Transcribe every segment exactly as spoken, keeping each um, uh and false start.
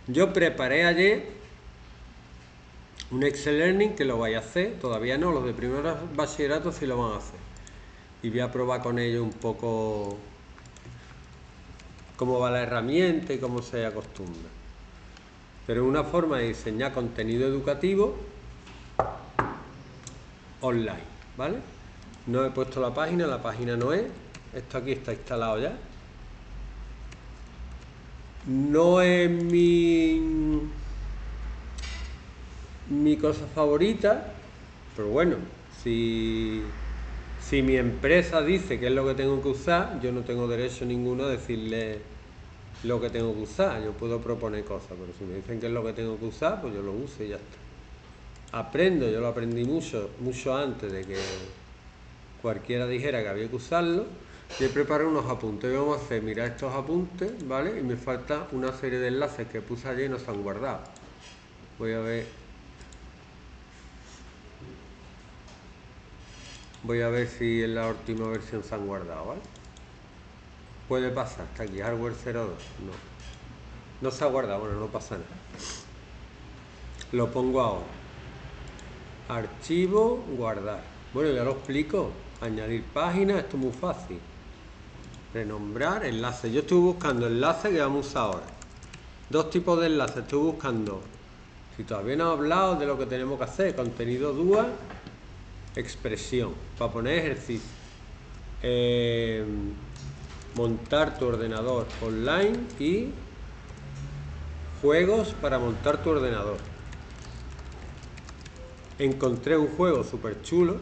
Yo preparé ayer un Excel Learning que lo vais a hacer, todavía no, los de primer bachillerato sí lo van a hacer. Y voy a probar con ellos un poco cómo va la herramienta y cómo se acostumbra. Pero es una forma de diseñar contenido educativo online, ¿vale? No he puesto la página, la página no es. Esto aquí está instalado ya. No es mi, mi cosa favorita, pero bueno, si, si mi empresa dice que es lo que tengo que usar, yo no tengo derecho ninguno a decirle lo que tengo que usar. Yo puedo proponer cosas, pero si me dicen que es lo que tengo que usar, pues yo lo uso y ya está. Aprendo, yo lo aprendí mucho, mucho antes de que cualquiera dijera que había que usarlo. Yo preparé unos apuntes, vamos a hacer, mira estos apuntes, ¿vale? Y me falta una serie de enlaces que puse ayer y no se han guardado. Voy a ver. Voy a ver si en la última versión se han guardado, ¿vale? Puede pasar, está aquí, hardware cero dos, no. No se ha guardado, bueno, no pasa nada. Lo pongo ahora. Archivo, guardar. Bueno, ya lo explico. Añadir páginas, esto es muy fácil. Renombrar, enlace. Yo estoy buscando enlaces que vamos a usar ahora. Dos tipos de enlaces. Estoy buscando, si todavía no he hablado de lo que tenemos que hacer, contenido dual, expresión, para poner ejercicio. Eh, montar tu ordenador online y juegos para montar tu ordenador. Encontré un juego súper chulo,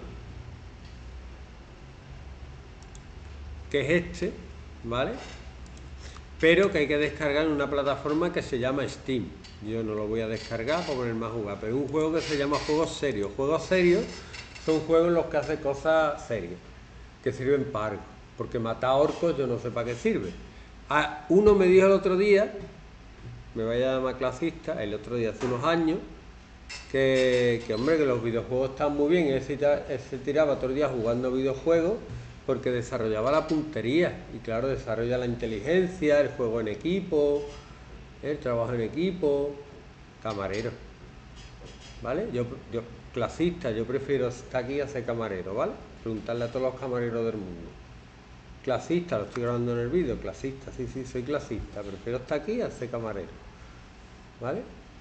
que es este, ¿vale? Pero que hay que descargar en una plataforma que se llama Steam. Yo no lo voy a descargar para ponerme a jugar, pero es un juego que se llama Juegos Serios. Juegos serios son juegos en los que hace cosas serias, que sirven para algo, porque matar orcos yo no sé para qué sirve. Ah, uno me dijo el otro día, me vaya a llamar clasista, el otro día hace unos años, que, que hombre, que los videojuegos están muy bien, él se, él se tiraba todo el día jugando videojuegos porque desarrollaba la puntería y claro, desarrolla la inteligencia, el juego en equipo, el trabajo en equipo, camarero, ¿vale? Yo, yo clasista, yo prefiero estar aquí a ser camarero, ¿vale? Preguntarle a todos los camareros del mundo. Clasista, lo estoy grabando en el vídeo, clasista, sí, sí, soy clasista, prefiero estar aquí a ser camarero, ¿vale?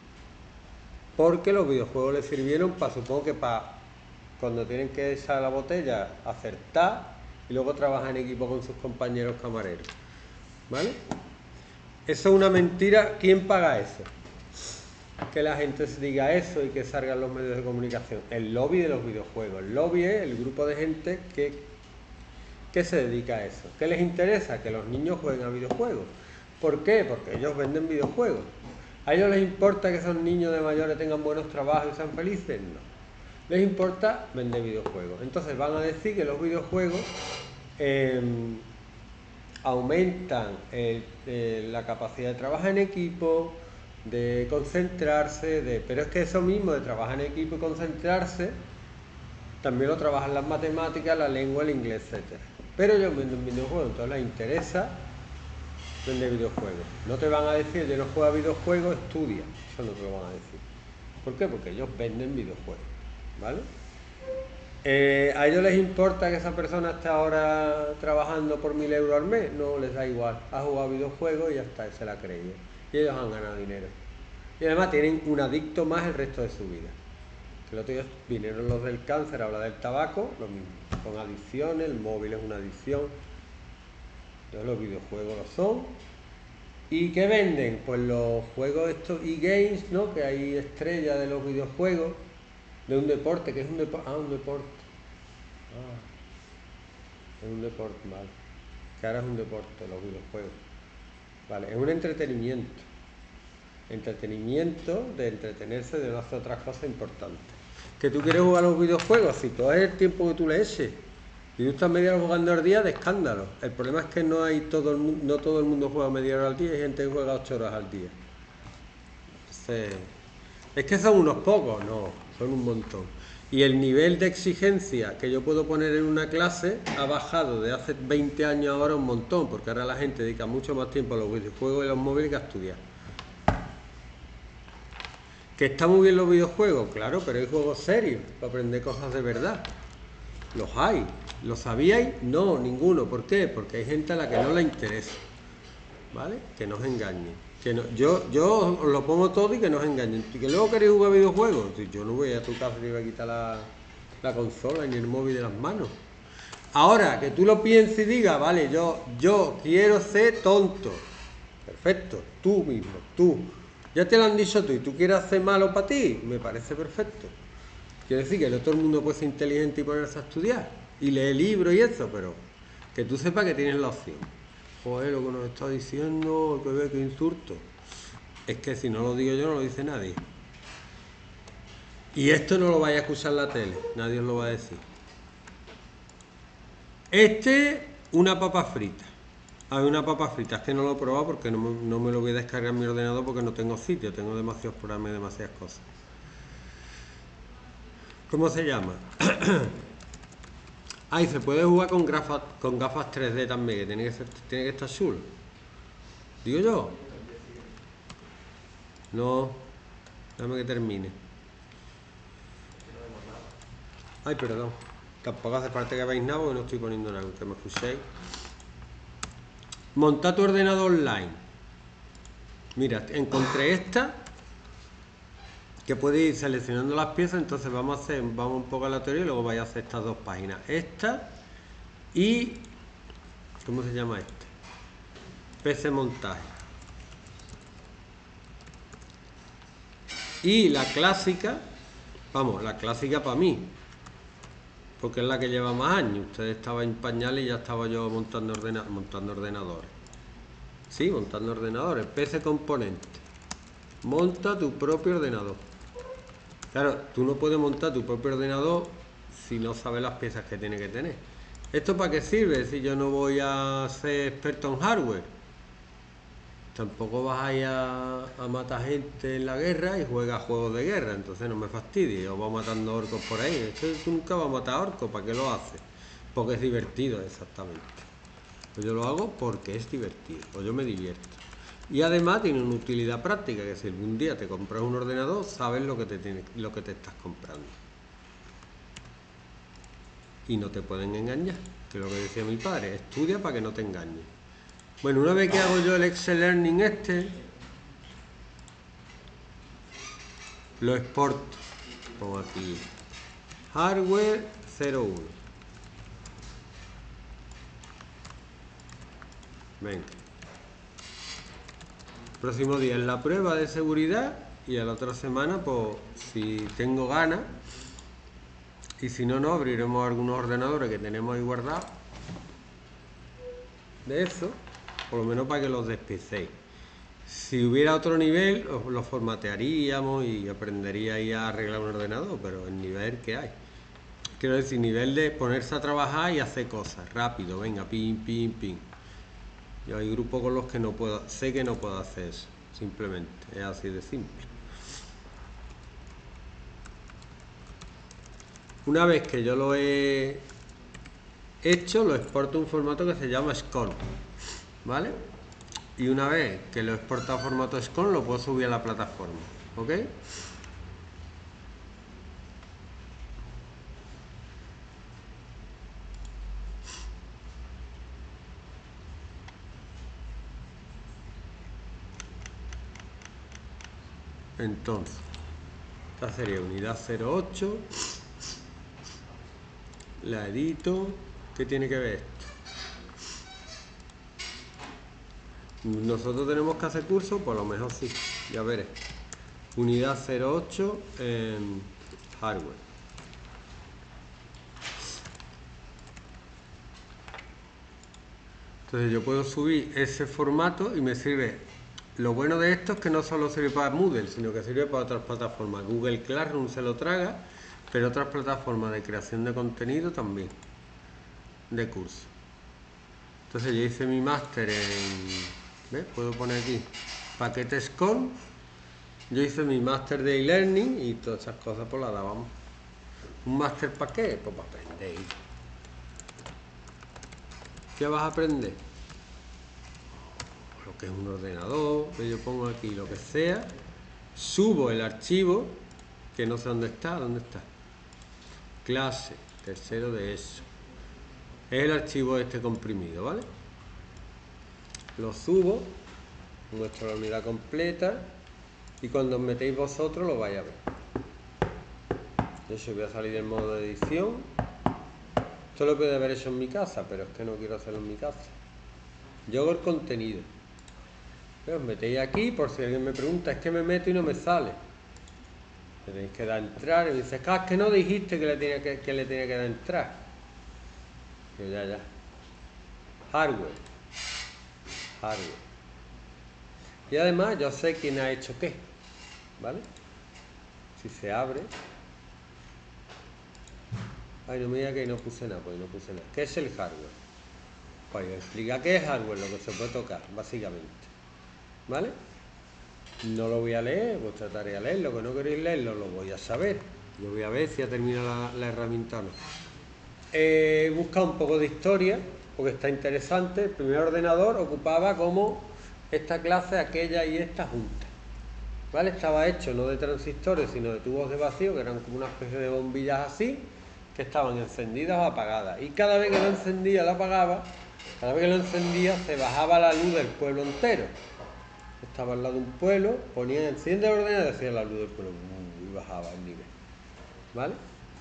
Porque los videojuegos les sirvieron para, supongo que para cuando tienen que echar la botella, acertar y luego trabajar en equipo con sus compañeros camareros, ¿vale? Eso es una mentira. ¿Quién paga eso? Que la gente se diga eso y que salgan los medios de comunicación. El lobby de los videojuegos. El lobby es el grupo de gente que, que se dedica a eso. ¿Qué les interesa? Que los niños jueguen a videojuegos. ¿Por qué? Porque ellos venden videojuegos. ¿A ellos les importa que esos niños de mayores tengan buenos trabajos y sean felices? No. Les importa vender videojuegos. Entonces van a decir que los videojuegos eh, aumentan el, eh, la capacidad de trabajar en equipo, de concentrarse, de, pero es que eso mismo de trabajar en equipo y concentrarse, también lo trabajan las matemáticas, la lengua, el inglés, etcétera. Pero ellos venden videojuegos, entonces les interesa vender videojuegos. No te van a decir, yo no juego a videojuegos, estudia. Eso no te lo van a decir. ¿Por qué? Porque ellos venden videojuegos, ¿vale? Eh, ¿A ellos les importa que esa persona esté ahora trabajando por mil euros al mes? No, les da igual. Ha jugado videojuegos y ya está, se la cree. Y ellos han ganado dinero. Y además tienen un adicto más el resto de su vida. El otro día vinieron los del cáncer a hablar del tabaco, lo mismo. Son adicciones, el móvil es una adicción. Entonces los videojuegos lo son. ¿Y qué venden? Pues los juegos estos e-games, ¿no? Que hay estrellas de los videojuegos, de un deporte, que es un deporte. Ah, un deporte. Ah, es un deporte, vale. Que ahora es un deporte, los videojuegos. Vale, es un entretenimiento. Entretenimiento de entretenerse, de no hacer otras cosas importantes. ¿Que tú quieres jugar a los videojuegos? Si todo es el tiempo que tú le eches. Y tú estás media hora jugando al día, de escándalo. El problema es que no hay todo el mundo, no todo el mundo juega media hora al día, hay gente que juega ocho horas al día. Entonces, es que son unos pocos, no, son un montón. Y el nivel de exigencia que yo puedo poner en una clase ha bajado de hace veinte años ahora un montón, porque ahora la gente dedica mucho más tiempo a los videojuegos y a los móviles que a estudiar. ¿Que está muy bien los videojuegos? Claro, pero hay juegos serios para aprender cosas de verdad. Los hay. ¿Lo sabíais? No, ninguno. ¿Por qué? Porque hay gente a la que no le interesa. ¿Vale? Que no os engañen. Que no, yo, yo os lo pongo todo y que no os engañen. Y que luego queréis jugar videojuegos. Yo no voy a tu casa y voy a quitar la, la consola ni el móvil de las manos. Ahora, que tú lo pienses y digas, vale, yo, yo quiero ser tonto. Perfecto, tú mismo, tú. Ya te lo han dicho tú y tú quieres hacer malo para ti, me parece perfecto. Quiero decir que no todo el mundo puede ser inteligente y ponerse a estudiar y leer libros y eso, pero que tú sepas que tienes la opción. Joder, lo que nos está diciendo, que ve que insulto. Es que si no lo digo yo, no lo dice nadie. Y esto no lo vaya a escuchar en la tele, nadie os lo va a decir. Este, una papa frita. Hay una papa frita, es que no lo he probado porque no me, no me lo voy a descargar en mi ordenador porque no tengo sitio, tengo demasiados programas y demasiadas cosas. ¿Cómo se llama? Ah, y se puede jugar con gafas, con gafas tres D también, que tiene que, ser, tiene que estar chulo. ¿Digo yo? No, déjame que termine. Ay, perdón. Tampoco hace falta que veáis nada porque no estoy poniendo nada, que me escuchéis. Monta tu ordenador online. Mira, encontré esta que puede ir seleccionando las piezas, entonces vamos a hacer, vamos un poco a la teoría y luego vais a hacer estas dos páginas. Esta y... ¿cómo se llama este? P C montaje. Y la clásica, vamos, la clásica para mí, porque es la que lleva más años. Ustedes estaban en pañales y ya estaba yo montando, ordena montando ordenadores. Sí, montando ordenadores. P C componente. Monta tu propio ordenador. Claro, tú no puedes montar tu propio ordenador si no sabes las piezas que tiene que tener. ¿Esto para qué sirve? Si yo no voy a ser experto en hardware. Tampoco vas a ir a, a matar gente en la guerra y juegas juegos de guerra, entonces no me fastidies. O vas matando orcos por ahí. Esto tú nunca vas a matar orcos, ¿para qué lo haces? Porque es divertido, exactamente. Pues yo lo hago porque es divertido, o yo me divierto. Y además tiene una utilidad práctica, que si algún día te compras un ordenador, sabes lo que te, tiene, lo que te estás comprando. Y no te pueden engañar, que es lo que decía mi padre, estudia para que no te engañen. Bueno, una vez que hago yo el Excel Learning este, lo exporto. Pongo aquí hardware cero uno. Venga. Próximo día es la prueba de seguridad y a la otra semana, pues si tengo ganas, y si no, no, abriremos algunos ordenadores que tenemos ahí guardados de eso, por lo menos para que los despiecéis. Si hubiera otro nivel, os lo formatearíamos y aprenderíais a arreglar un ordenador, pero el nivel que hay. Quiero decir, nivel de ponerse a trabajar y hacer cosas rápido, venga, pim, pim, pim. Yo hay grupos con los que no puedo, sé que no puedo hacer eso, simplemente, es así de simple. Una vez que yo lo he hecho, lo exporto en un formato que se llama SCORM, ¿vale? Y una vez que lo he exportado a formato SCORM, lo puedo subir a la plataforma, ¿ok? Entonces, esta sería unidad cero ocho, la edito. ¿Qué tiene que ver esto? Nosotros tenemos que hacer curso, por lo mejor sí, ya veré. Unidad cero ocho en hardware. Entonces yo puedo subir ese formato y me sirve. Lo bueno de esto es que no solo sirve para Moodle, sino que sirve para otras plataformas. Google Classroom se lo traga, pero otras plataformas de creación de contenido también, de curso. Entonces yo hice mi máster en... ¿ves? Puedo poner aquí paquetes con... Yo hice mi máster de e-learning y todas esas cosas pues las dábamos. ¿Un máster para qué? Pues para aprender. ¿Qué vas a aprender? Lo que es un ordenador, que yo pongo aquí lo que sea, subo el archivo, que no sé dónde está, ¿dónde está? Clase, tercero de eso. Es el archivo este comprimido, ¿vale? Lo subo, muestro la unidad completa y cuando os metéis vosotros lo vais a ver. De hecho voy a salir del modo de edición. Esto lo puedo haber hecho en mi casa, pero es que no quiero hacerlo en mi casa. Yo hago el contenido. Os metéis aquí, por si alguien me pregunta, es que me meto y no me sale. Le tenéis que dar a entrar y me dices, ah, es que no dijiste que le tenía que, que le tenía que dar a entrar. Yo ya, ya. Hardware. Hardware. Y además yo sé quién ha hecho qué, ¿vale? Si se abre. Ay, no me diga que no puse nada, pues no puse nada. ¿Qué es el hardware? Pues explica qué es hardware, lo que se puede tocar, básicamente. ¿Vale? No lo voy a leer, pues trataré de leerlo. Lo que no queréis leerlo, lo voy a saber. Yo voy a ver si ha terminado la, la herramienta o no. He buscado un poco de historia, porque está interesante. El primer ordenador ocupaba como esta clase, aquella y esta juntas. ¿Vale? Estaba hecho no de transistores, sino de tubos de vacío, que eran como una especie de bombillas así, que estaban encendidas o apagadas. Y cada vez que lo encendía, lo apagaba, cada vez que lo encendía, se bajaba la luz del pueblo entero. Estaba al lado de un pueblo, ponía enciende el ordenador y decía la luz del pueblo y bajaba el nivel. ¿Vale?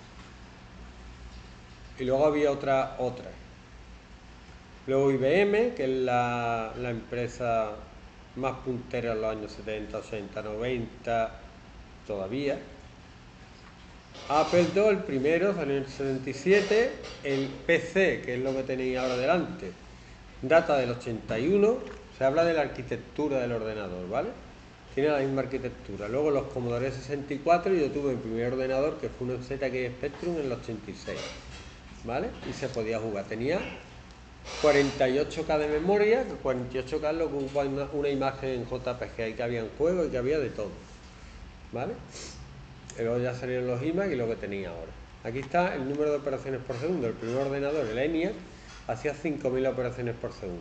Y luego había otra, otra. Luego I B M, que es la, la empresa más puntera en los años setenta, ochenta, noventa, todavía. Apple dos, el primero, salió en el setenta y siete. El P C, que es lo que tenéis ahora delante, data del ochenta y uno. Se habla de la arquitectura del ordenador, ¿vale? Tiene la misma arquitectura. Luego los Commodore sesenta y cuatro, y yo tuve mi primer ordenador, que fue un Z X Spectrum en el ochenta y seis, ¿vale? Y se podía jugar. Tenía cuarenta y ocho K de memoria, que cuarenta y ocho K es lo que ocupa una, una imagen en J P G, ahí que había en juego y que había de todo, ¿vale? Y luego ya salieron los iMac y lo que tenía ahora. Aquí está el número de operaciones por segundo. El primer ordenador, el ENIAC, hacía cinco mil operaciones por segundo.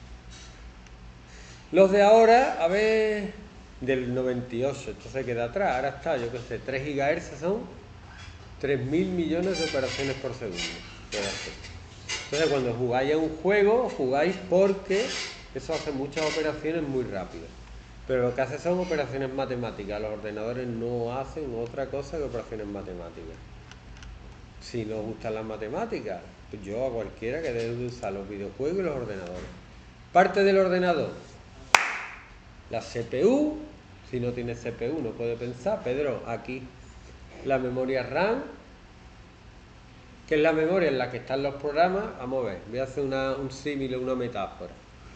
Los de ahora, a ver, del noventa y ocho, entonces queda atrás. Ahora está, yo qué sé, tres gigahercios son tres mil millones de operaciones por segundo. Entonces cuando jugáis a un juego, jugáis porque eso hace muchas operaciones muy rápidas. Pero lo que hace son operaciones matemáticas. Los ordenadores no hacen otra cosa que operaciones matemáticas. Si no os gustan las matemáticas, pues yo a cualquiera que debe de usar los videojuegos y los ordenadores. Parte del ordenador. La C P U. Si no tiene C P U no puede pensar. Pedro, aquí. La memoria RAM, que es la memoria en la que están los programas. Vamos a ver, voy a hacer una, un símil, una metáfora.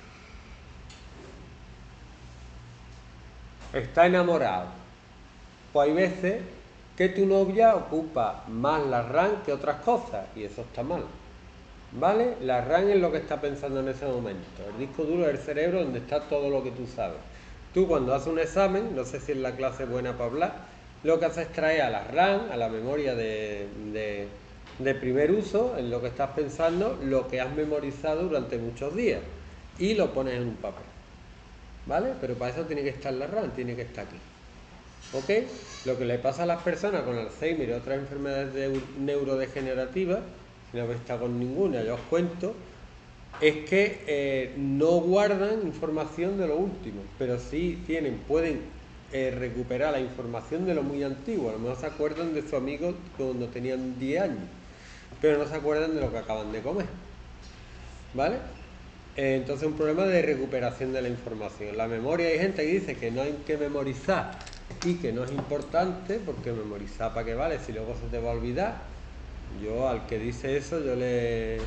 Está enamorado. Pues hay veces que tu novia ocupa más la RAM que otras cosas, y eso está mal. ¿Vale? La RAM es lo que está pensando en ese momento. El disco duro es el cerebro donde está todo lo que tú sabes. Tú cuando haces un examen, no sé si es la clase buena para hablar, lo que haces es traer a la RAM, a la memoria de, de, de primer uso, en lo que estás pensando, lo que has memorizado durante muchos días, y lo pones en un papel. ¿Vale? Pero para eso tiene que estar la RAM, tiene que estar aquí. ¿Ok? Lo que le pasa a las personas con Alzheimer y otras enfermedades de neurodegenerativas, si no habéis estado con ninguna, yo os cuento, es que eh, no guardan información de lo último, pero sí tienen, pueden eh, recuperar la información de lo muy antiguo. A lo mejor se acuerdan de su amigo cuando tenían diez años, pero no se acuerdan de lo que acaban de comer. ¿Vale? Eh, entonces un problema de recuperación de la información. La memoria, hay gente que dice que no hay que memorizar y que no es importante, porque memorizar para qué vale si luego se te va a olvidar. Yo al que dice eso, yo le...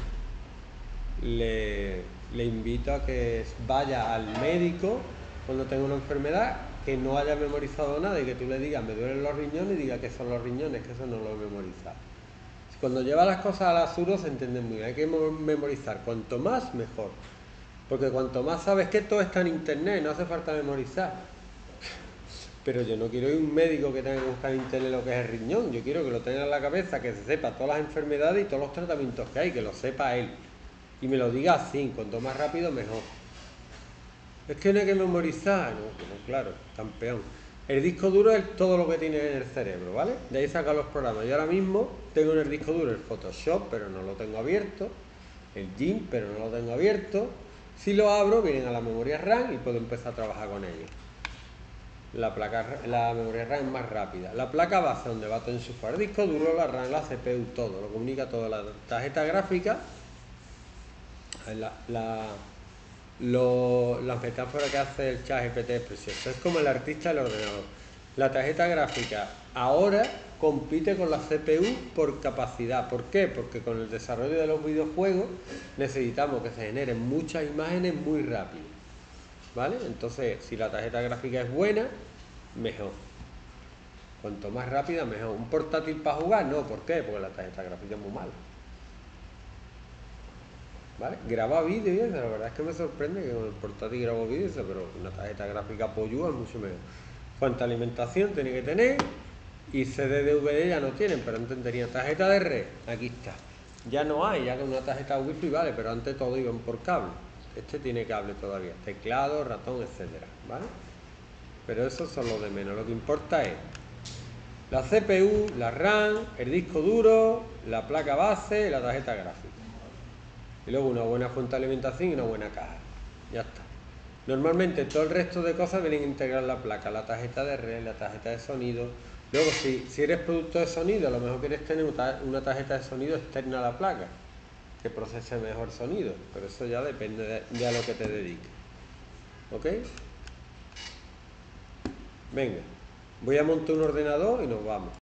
Le, le invito a que vaya al médico cuando tenga una enfermedad, que no haya memorizado nada y que tú le digas me duelen los riñones y diga que son los riñones, que eso no lo he memorizado. Cuando lleva las cosas al absurdo se entiende muy bien. Hay que memorizar, cuanto más mejor, porque cuanto más sabes que todo está en internet, no hace falta memorizar. Pero yo no quiero ir a un médico que tenga que buscar en internet lo que es el riñón. Yo quiero que lo tenga en la cabeza, que se sepa todas las enfermedades y todos los tratamientos que hay, que lo sepa él. Y me lo diga así, cuanto más rápido mejor. Es que no hay que memorizar, ¿no? Pero claro, campeón. El disco duro es todo lo que tiene en el cerebro, ¿vale? De ahí sacan los programas. Yo ahora mismo tengo en el disco duro el Photoshop, pero no lo tengo abierto. El GIMP, pero no lo tengo abierto. Si lo abro, vienen a la memoria RAM y puedo empezar a trabajar con ellos. La, placa, la memoria RAM es más rápida. La placa base, donde va todo enchufado. El disco duro, la RAM, la C P U, todo. Lo comunica todo. La tarjeta gráfica, la... la Lo, las metáforas que hace el ChatGPT es precioso. Es como el artista del ordenador. La tarjeta gráfica ahora compite con la C P U por capacidad. ¿Por qué? Porque con el desarrollo de los videojuegos necesitamos que se generen muchas imágenes muy rápido, ¿vale? Entonces, si la tarjeta gráfica es buena, mejor. Cuanto más rápida, mejor. ¿Un portátil para jugar? No, ¿por qué? Porque la tarjeta gráfica es muy mala. ¿Vale? Graba vídeo y eso, la verdad es que me sorprende que con el portátil grabo vídeo, pero una tarjeta gráfica Poyu es mucho mejor. Cuánta alimentación tiene que tener, y C D D V D ya no tienen, pero antes tenía tarjeta de red, aquí está. Ya no hay, ya con una tarjeta wifi vale, pero antes todo iban por cable. Este tiene cable todavía, teclado, ratón, etcétera, ¿vale? Pero eso son lo de menos, lo que importa es la C P U, la RAM, el disco duro, la placa base y la tarjeta gráfica. Y luego una buena fuente de alimentación y una buena caja. Ya está. Normalmente todo el resto de cosas vienen a integrar la placa, la tarjeta de red, la tarjeta de sonido. Luego si, si eres producto de sonido, a lo mejor quieres tener una tarjeta de sonido externa a la placa, que procese mejor sonido, pero eso ya depende de, de a lo que te dediques. ¿Ok? Venga, voy a montar un ordenador y nos vamos.